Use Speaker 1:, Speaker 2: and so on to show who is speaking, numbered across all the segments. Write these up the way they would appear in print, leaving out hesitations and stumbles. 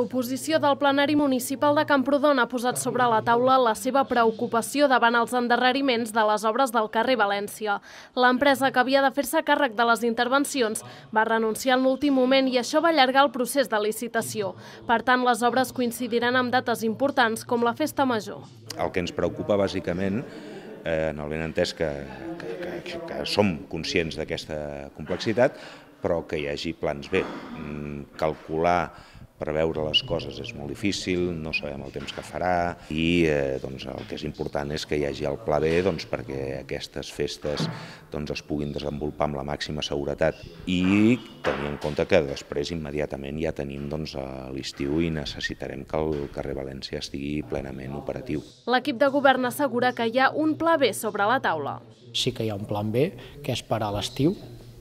Speaker 1: L'oposició del plenari municipal de Camprodon ha posat sobre la taula la seva preocupació davant els endarreriments de les obres del carrer València. L'empresa que havia de fer-se càrrec de les intervencions va renunciar en l'últim moment i això va allargar el procés de licitació. Per tant, les obres coincidiran amb dates importants com la Festa Major.
Speaker 2: El que ens preocupa bàsicament, en el benentès que som conscients d'aquesta complexitat, però que hi hagi plans B. Calcular, preveure les coses és molt difícil, no sabem el temps que farà i el que és important és que hi hagi el pla B perquè aquestes festes es puguin desenvolupar amb la màxima seguretat i tenir en compte que després immediatament ja tenim l'estiu i necessitarem que el carrer València estigui plenament operatiu.
Speaker 1: L'equip de govern assegura que hi ha un pla B sobre la taula.
Speaker 3: Sí que hi ha un plan B, que és parar l'estiu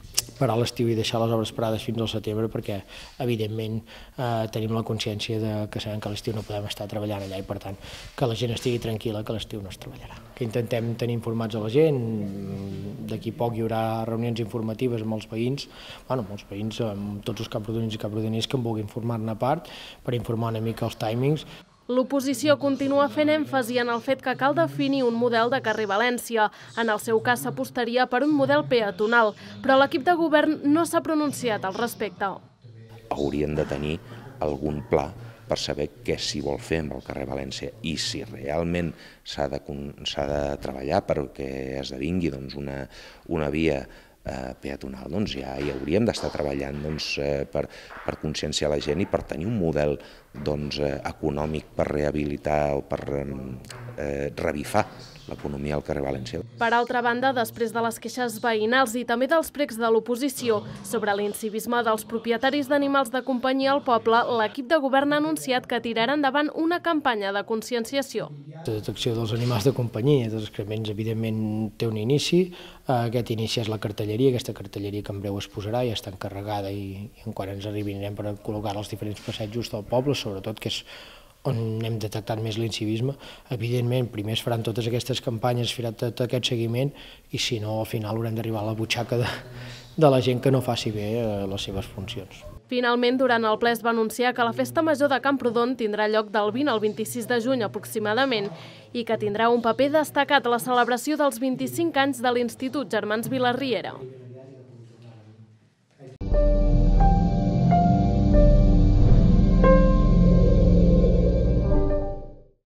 Speaker 3: i deixar les obres parades fins al setembre perquè, evidentment, tenim la consciència que sabem que a l'estiu no podem estar treballant allà i, per tant, que la gent estigui tranquil·la que a l'estiu no es treballarà. Que intentem tenir informats a la gent, d'aquí poc hi haurà reunions informatives amb els veïns, amb tots els camprodonins i camprodonies que en vulguin formar-ne part per informar una mica els timings.
Speaker 1: L'oposició continua fent èmfasi en el fet que cal definir un model de carrer València. En el seu cas s'apostaria per un model peatonal, però l'equip de govern no s'ha pronunciat al respecte.
Speaker 2: Haurien de tenir algun pla per saber què s'hi vol fer amb el carrer València i si realment s'ha de treballar perquè esdevingui una via peatonal, ja hi hauríem d'estar treballant per conscienciar la gent i per tenir un model econòmic per rehabilitar o per revifar l'economia al carrer València.
Speaker 1: Per altra banda, després de les queixes veïnals i també dels precs de l'oposició sobre l'incivisme dels propietaris d'animals de companyia al poble, l'equip de govern ha anunciat que tirarà endavant una campanya de conscienciació.
Speaker 3: La detecció dels animals de companyia, dels excrements, evidentment té un inici. Aquest inici és la cartelleria, aquesta cartelleria que en breu es posarà, ja està encarregada i quan ens arribi anirem per col·locar als diferents passatges del poble, sobretot que és on hem detectat més l'incivisme. Evidentment, primer es faran totes aquestes campanyes, es farà tot aquest seguiment i si no, al final haurem d'arribar a la butxaca de la gent que no faci bé les seves funcions.
Speaker 1: Finalment, durant el ple es va anunciar que la Festa Major de Camprodon tindrà lloc del 20 al 26 de juny aproximadament i que tindrà un paper destacat a la celebració dels 25 anys de l'Institut Germans Vilarriera.